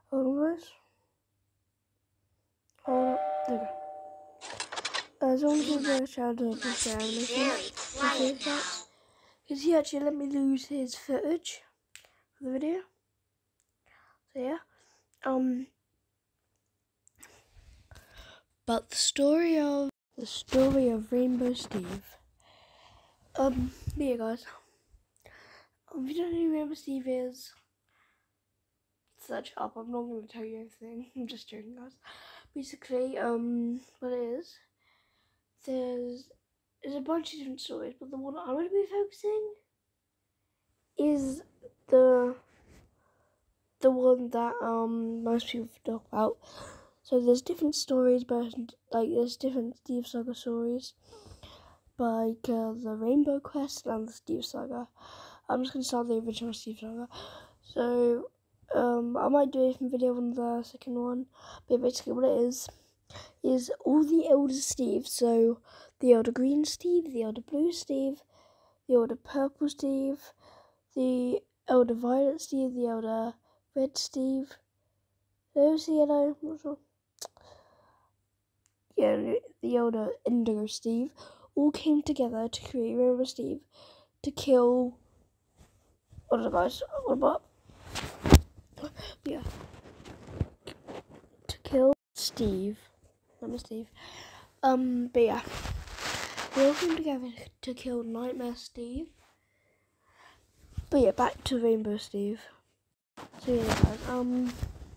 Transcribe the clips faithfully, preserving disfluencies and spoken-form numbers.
Hold on, guys. Hold on. There we go. Uh, someone give a shout out to Sarah because he actually let me lose his footage for the video. So yeah. Um. But the story of the story of Rainbow Steve. Um. Yeah, guys. Um, if you don't know who Rainbow Steve is, search up. I'm not going to tell you everything. I'm just joking, guys. Basically, um, what it is, there's there's a bunch of different stories, but the one I'm going to be focusing is the the one that um most people talk about. So there's different stories, but like there's different Steve Saga stories, like uh, the Rainbow Quest and the Steve Saga. I'm just gonna start the original Steve Saga. So um I might do a different video on the second one, but basically what it is is all the elder Steve. So the elder green Steve, the elder blue Steve, the elder purple Steve, the elder violet Steve, the elder red Steve. There's the yellow, I'm not sure. Yeah, the elder indigo Steve all came together to create Rainbow Steve to kill. What are the guys? What about? Yeah, to kill Steve. Not Steve. Um, but yeah, they all came together to kill Nightmare Steve. But yeah, back to Rainbow Steve. So yeah, guys. Um.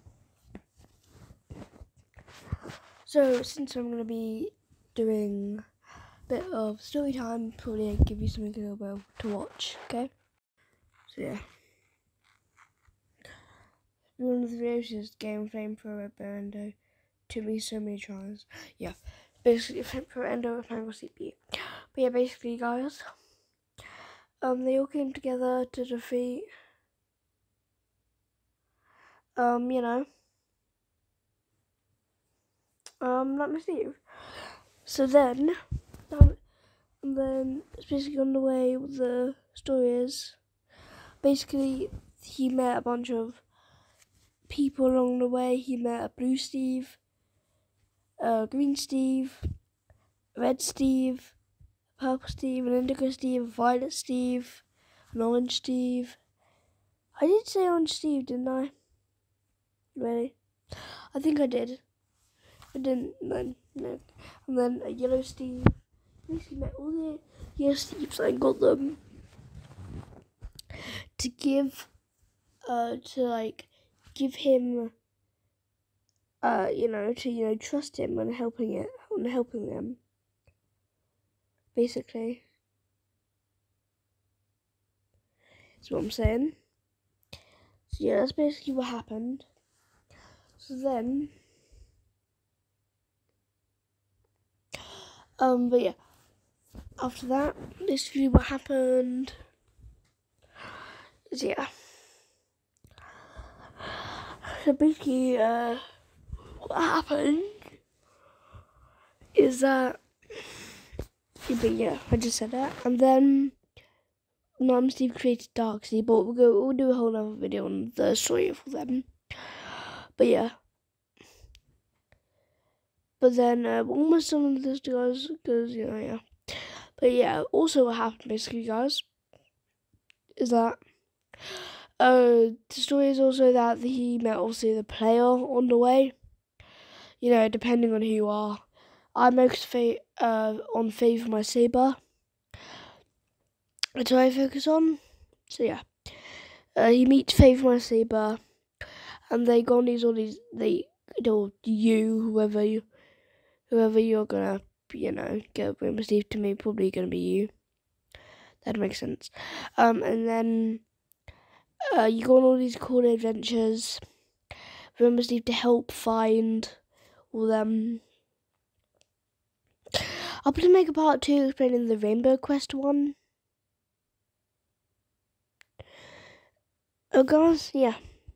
So since I'm gonna be doing a bit of story time, probably give you something a little bit to watch. Okay. So yeah. One of the videos is Game Flamethrower Endo. Took me so many tries. Yeah. Basically Flamethrower Endo with Mango C P. But yeah, basically guys. Um they all came together to defeat um, you know. Um Nightmare Steve. So then um, and then it's basically on the way what the story is. Basically he met a bunch of people along the way. He met a blue Steve, uh, green Steve, red Steve, purple Steve, an indigo Steve, a violet Steve, an orange Steve. I did say orange Steve, didn't I? Really? I think I did. I didn't. Then no. And then a yellow Steve. Basically met all the yellow Steves. I got them to give, uh, to like give him. Uh, you know, to you know, trust him and helping it, and helping them. Basically, that's what I'm saying. So yeah, that's basically what happened. So then, um, but yeah, after that, basically what happened is yeah. So basically, uh, what happened is that. But yeah, I just said that, and then Mom Steve created Darkseid, but we'll go. We'll do a whole other video on the story of them. But yeah, but then uh, we're almost done with this, guys, because you know, yeah. But yeah, also what happened basically, guys, is that uh, the story is also that he met also the player on the way. You know, depending on who you are. I most fa- uh, on Favor My Saber. That's what I focus on. So yeah, uh, he meets Favor My Saber, and they go on these all these they or you whoever you whoever you're gonna you know get Rainbow Steve. To me, probably gonna be you. That makes sense. Um, and then uh, you go on all these cool adventures. Rainbow Steve to help find all them. I'll probably make a part two explaining the Rainbow Quest one. Oh, guys, yeah.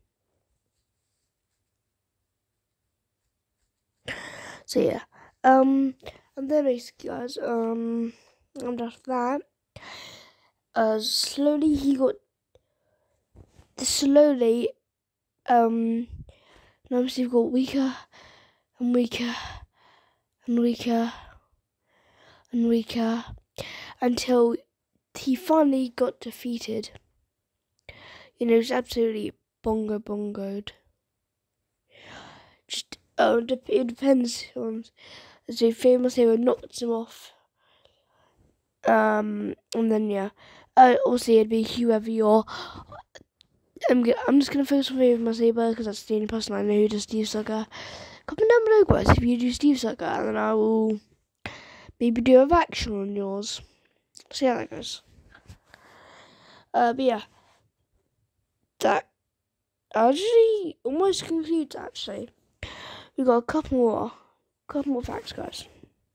So yeah, um, and then basically, guys, um, and after that, uh, slowly he got, slowly, um, and I'm Steve got weaker and weaker and weaker and weaker until he finally got defeated. You know, just absolutely bongo bongoed. Just oh, it depends on. So famous hero knocked him off. Um, and then yeah, uh, also it'd be whoever you're. I'm I'm just gonna focus on famous saber because that's the only person I know who does Steve Sucker. Comment down below, guys, if you do Steve Sucker, and then I will maybe do a action on yours. See how that goes. Uh, but yeah, that actually almost concludes. Actually, we got a couple more, couple more facts, guys.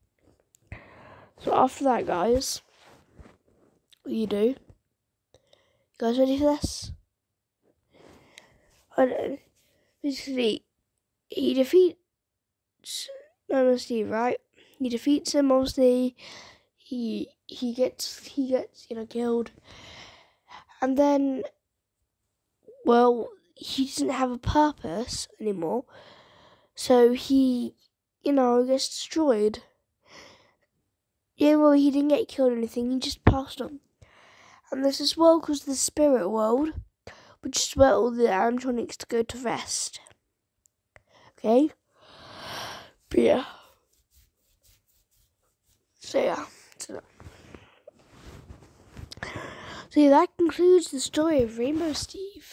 So after that, guys, what you do? You guys ready for this? I don't know. Basically, he defeats Mama Steve, right? He defeats him. Obviously, he he gets he gets you know killed, and then, well, he doesn't have a purpose anymore, so he, you know, gets destroyed. Yeah, well, he didn't get killed or anything. He just passed on. And there's this world called the Spirit World, which is where all the animatronics to go to rest. Okay? But yeah. So yeah. So, so yeah, that concludes the story of Rainbow Steve.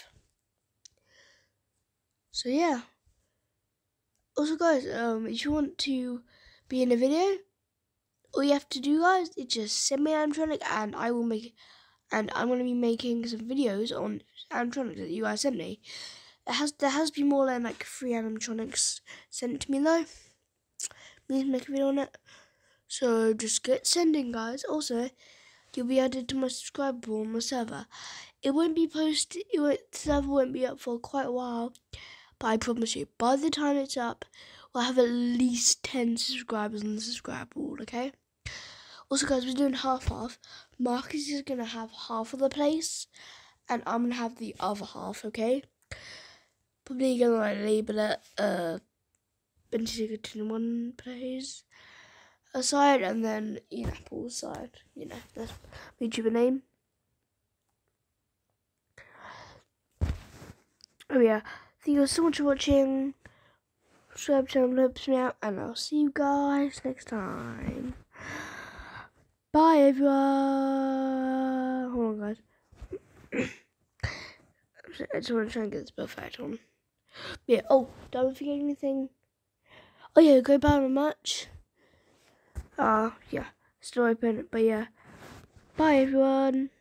So yeah. Also guys, um, if you want to be in a video, all you have to do, guys, is just send me an animatronic and I will make it. And I'm going to be making some videos on animatronics that you guys sent me. It has There has been more than like three animatronics sent to me though. Please make a video on it. So just get sending, guys. Also, you'll be added to my subscriber pool on my server. It won't be posted, it won't, the server won't be up for quite a while. But I promise you, by the time it's up, we'll have at least ten subscribers on the subscriber pool, okay? Also, guys, we're doing half-half. Marcus is going to have half of the place, and I'm going to have the other half, okay? Probably going to like, label it uh, Benjigaton one place aside, and then Ian Apple side. You know, that's my YouTuber name. Oh, yeah. Thank you so much for watching. Subscribe to channel, helps me out, and I'll see you guys next time. Bye, everyone. Hold on, guys. I just want to try and get this perfect on. Yeah. Oh, don't forget anything. Oh yeah, go buy my merch. Uh, yeah, still open. But yeah, bye, everyone.